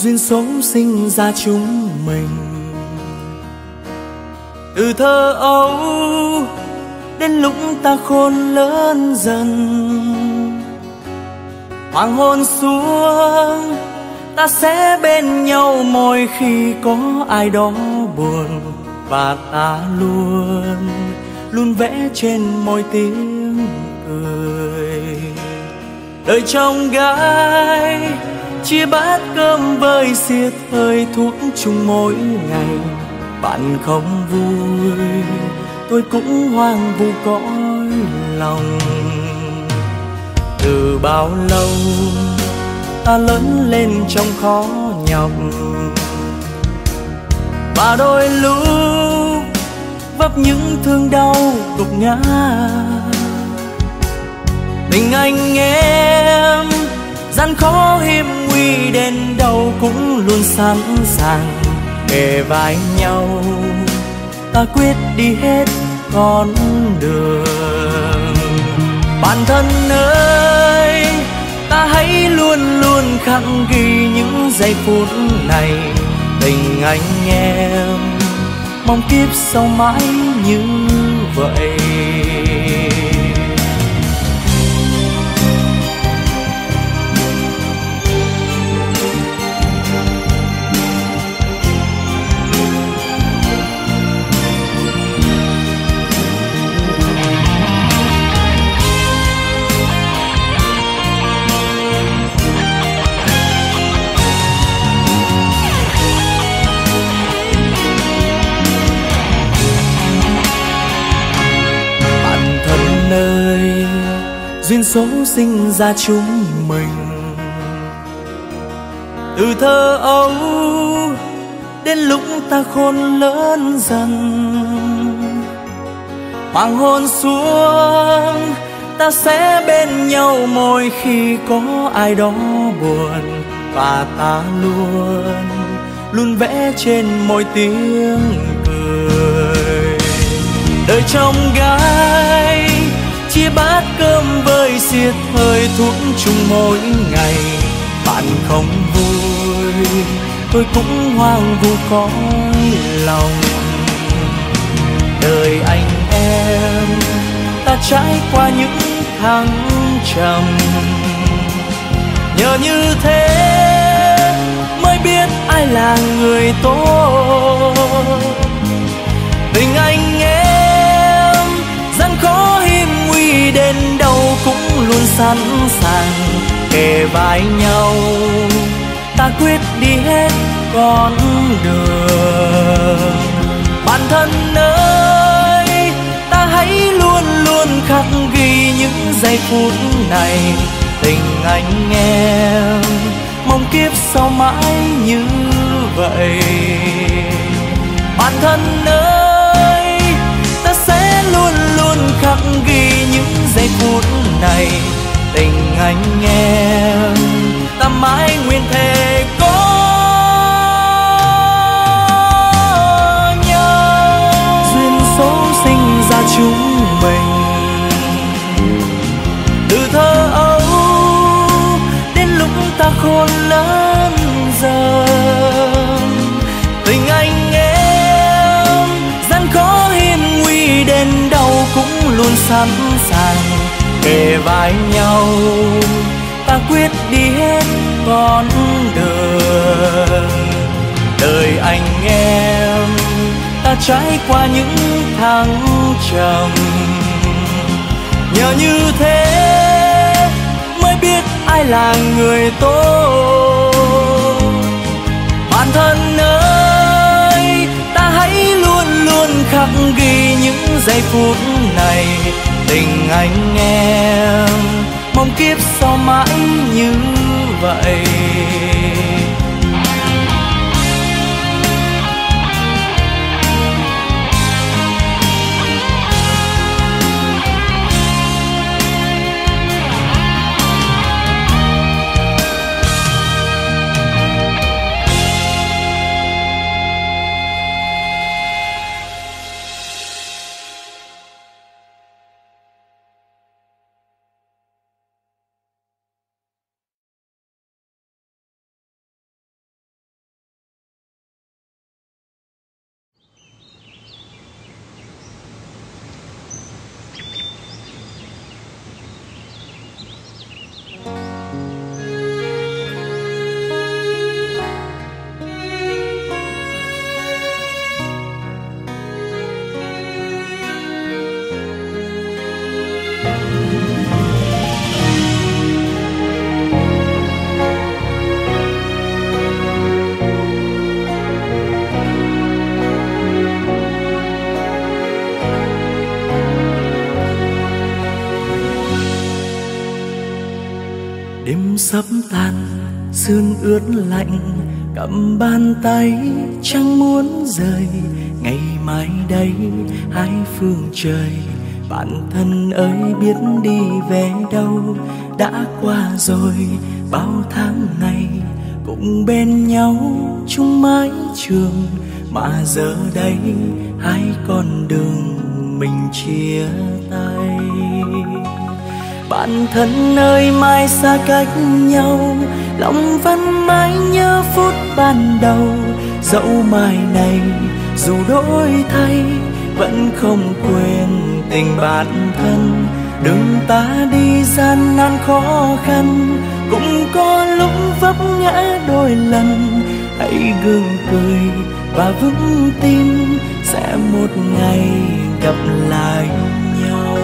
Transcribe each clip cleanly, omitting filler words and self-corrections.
duyên số sinh ra chúng mình. Từ thơ ấu đến lúc ta khôn lớn dần, hoàng hôn xuống ta sẽ bên nhau mỗi khi có ai đó buồn, và ta luôn luôn vẽ trên môi tiếng cười. Đời chồng gái chia bát cơm với xiết hơi thuốc chung mỗi ngày. Bạn không vui tôi cũng hoang vu cõi lòng. Từ bao lâu ta lớn lên trong khó nhọc, và đôi lúc vấp những thương đau gục ngã. Tình anh em gian khó hiểm nguy đến đâu cũng luôn sẵn sàng kề vai nhau. Ta quyết đi hết con đường. Bạn thân ơi, ta hãy luôn luôn khắc ghi những giây phút này. Tình anh em mong kiếp sau mãi như vậy. Nơi duyên số sinh ra chúng mình. Từ thơ ấu đến lúc ta khôn lớn dần, hoàng hôn xuống ta sẽ bên nhau mỗi khi có ai đó buồn, và ta luôn luôn vẽ trên môi tiếng cười. Đời chồng gái chia bát cơm với xiết hơi thuốc chung mỗi ngày. Bạn không vui tôi cũng hoang vu cõi lòng. Đời anh em ta trải qua những thăng trầm, nhờ như thế mới biết ai là người tốt. Tình anh em gian khó hiểm nguy đến đâu cũng luôn sẵn sàng kề vai nhau. Ta quyết đi hết con đường. Bạn thân ơi, ta hãy luôn luôn khắc ghi những giây phút này. Tình anh em mong kiếp sau mãi như vậy. Bạn thân ơi, ta sẽ luôn luôn khắc ghi những giây phút này. Tình anh em ta mãi nguyện thề có nhau. Duyên số sinh ra chúng mình. Từ thơ ấu đến lúc ta khôn lớn dần, tình anh em gian khó hiểm nguy đến đâu cũng luôn sẵn sàng kề vai nhau. Ta quyết đi hết con đường. Đời anh em ta trải qua những thăng trầm, nhờ như thế mới biết ai là người tốt. Bạn thân ơi, ta hãy luôn luôn khắc ghi những giây phút này. Tình anh em mong kiếp sau mãi như vậy. Đêm sắp tàn, sương ướt lạnh, cầm bàn tay chẳng muốn rời. Ngày mai đây hai phương trời, bạn thân ơi biết đi về đâu. Đã qua rồi bao tháng ngày, cùng bên nhau chung mái trường, mà giờ đây hai con đường mình chia tay. Bạn thân ơi mai xa cách nhau, lòng vẫn mãi nhớ phút ban đầu. Dẫu mai này dù đổi thay, vẫn không quên tình bạn thân. Đường ta đi gian nan khó khăn, cũng có lúc vấp ngã đôi lần. Hãy gượng cười và vững tin, sẽ một ngày gặp lại nhau.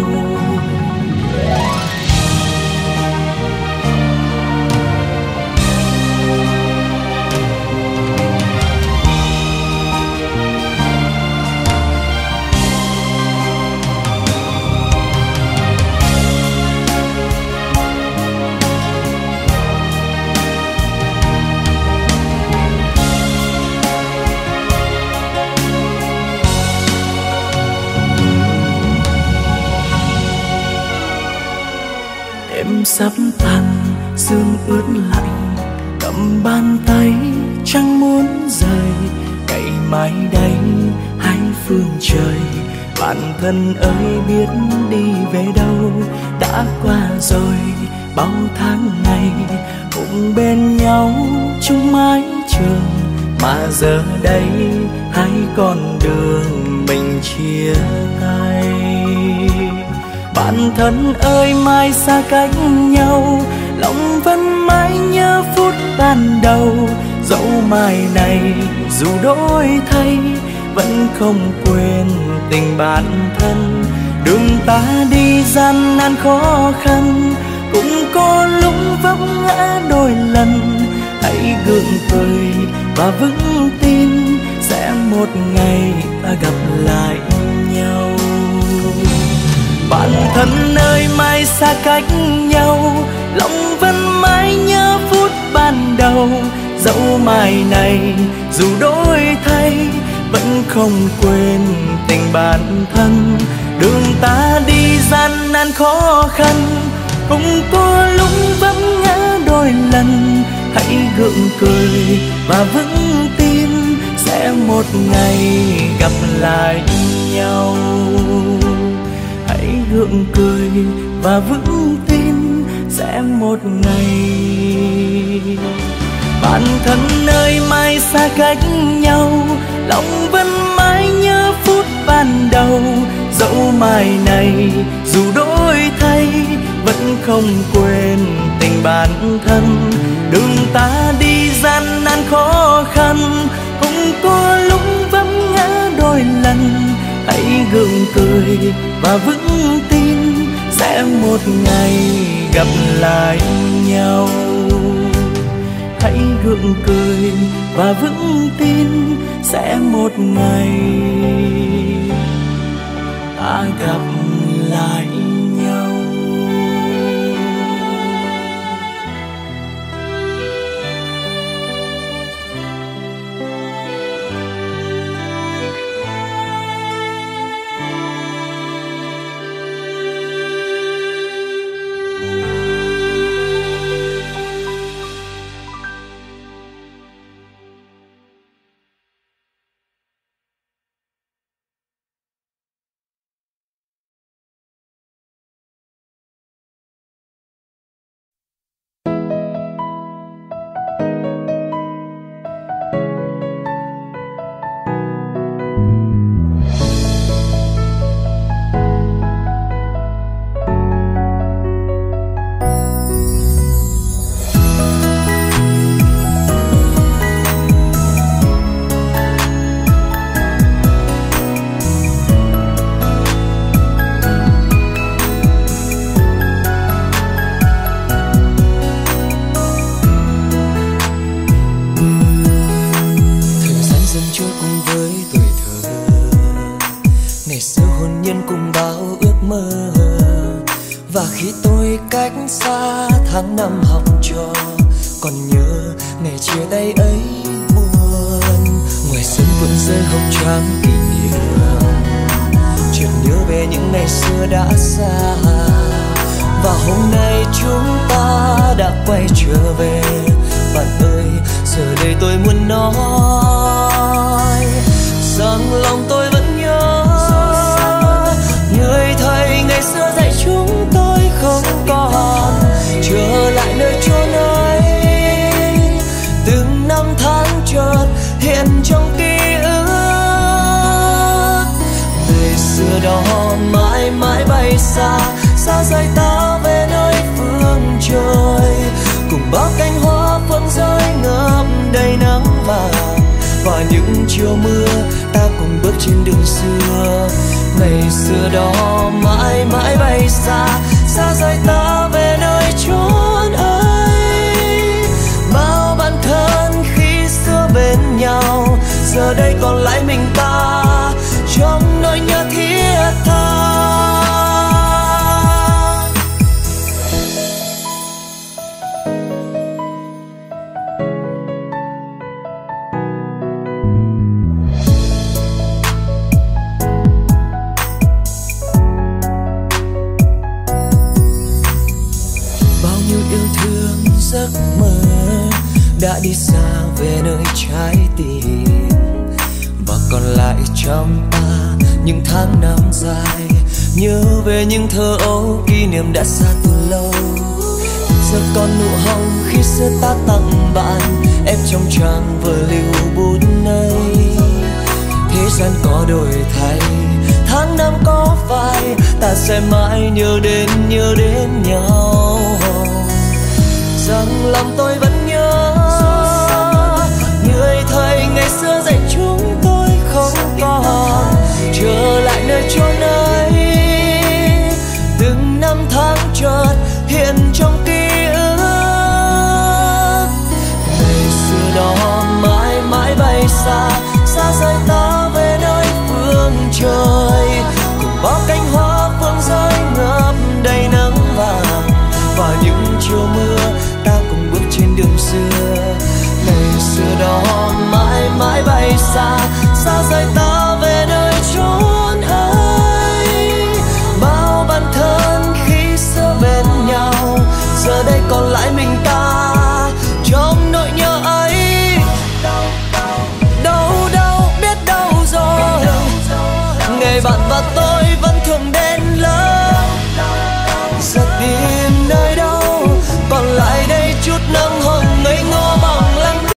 Đêm sắp tàn, sương ướt lạnh, cầm bàn tay chẳng muốn rời. Ngày mai đây hai phương trời, bạn thân ơi biết đi về đâu. Đã qua rồi bao tháng ngày, cùng bên nhau chung mái trường, mà giờ đây hai con đường mình chia tay. Bạn thân ơi mai xa cách nhau, lòng vẫn mãi nhớ phút ban đầu. Dẫu mai này dù đổi thay, vẫn không quên tình bạn thân. Đường ta đi gian nan khó khăn, cũng có lúc vấp ngã đôi lần. Hãy gượng cười và vững tin, sẽ một ngày ta gặp lại nhau. Bạn thân ơi mai xa cách nhau, lòng vẫn mãi nhớ phút ban đầu. Dẫu mai này dù đổi thay, vẫn không quên tình bạn thân. Đường ta đi gian nan khó khăn, cũng có lúc vấp ngã đôi lần. Hãy gượng cười và vững tin, sẽ một ngày gặp lại nhau. Hãy gượng cười và vững tin, sẽ một ngày. Bạn thân ơi mai xa cách nhau, lòng vẫn mãi nhớ phút ban đầu. Dẫu mai này dù đổi thay, vẫn không quên tình bạn thân. Đường ta đi gian nan khó khăn, cũng có lúc vấp ngã đôi lần. Hãy gượng cười và vững tin, sẽ một ngày gặp lại nhau. Hãy gượng cười và vững tin, sẽ một ngày ta gặp lại nhau. Và khi tôi cách xa tháng năm học trò, còn nhớ ngày chia tay ấy buồn. Ngoài sân vườn rơi hồng trắng kỷ niệm, chợt nhớ về những ngày xưa đã xa. Và hôm nay chúng ta đã quay trở về. Bạn ơi, giờ đây tôi muốn nói rằng lòng tôi vẫn nhớ người thầy ngày xưa dạy chúng tôi không còn trở lại nơi chốn ấy. Từng năm tháng chợt hiện trong ký ức, ngày xưa đó mãi mãi bay xa, xa rời ta về nơi phương trời. Cùng bao cánh hoa phượng rơi ngập đầy nắng vàng, và những chiều mưa ta cùng bước trên đường xưa. Ngày xưa đó mãi mãi bay xa, xa rời ta về nơi chốn ấy. Bao bạn thân khi xưa bên nhau, giờ đây còn lại mình ta trong nỗi nhớ thiết tha. Giấc mơ đã đi xa về nơi trái tim, và còn lại trong ta những tháng năm dài. Nhớ về những thơ ấu, kỷ niệm đã xa từ lâu. Giờ còn nụ hồng khi xưa ta tặng bạn, em trong trang vở lưu bút này. Thế gian có đổi thay, tháng năm có phai, ta sẽ mãi nhớ đến nhau. Rằng lòng tôi vẫn nhớ người thầy ngày xưa dạy chúng tôi không còn trở lại nơi chốn ấy. Từng năm tháng chợt hiện trong ký ức, ngày xưa đó mãi mãi bay xa, xa rời ta về nơi phương trời. Cùng bao cánh hoa phương rơi ngập đầy nắng vàng, và những chiều mưa ta cùng bước trên đường xưa. Ngày xưa đó mãi mãi bay xa, xa rời ta về nơi chốn ấy. Bao bạn thân khi xưa bên nhau, giờ đây còn lại mình ta trong nỗi nhớ ấy. Đâu biết đâu rồi, ngày bạn và tôi vẫn thường đến lớp.